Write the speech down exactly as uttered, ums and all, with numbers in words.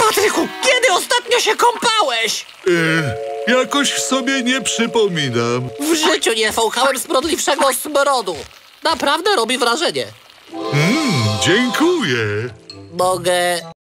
Patryku, kiedy ostatnio się kąpałeś? E, jakoś sobie nie przypominam. W życiu nie fąchałem smrodliwszego smrodu. Naprawdę robi wrażenie. Mmm, dziękuję. Mogę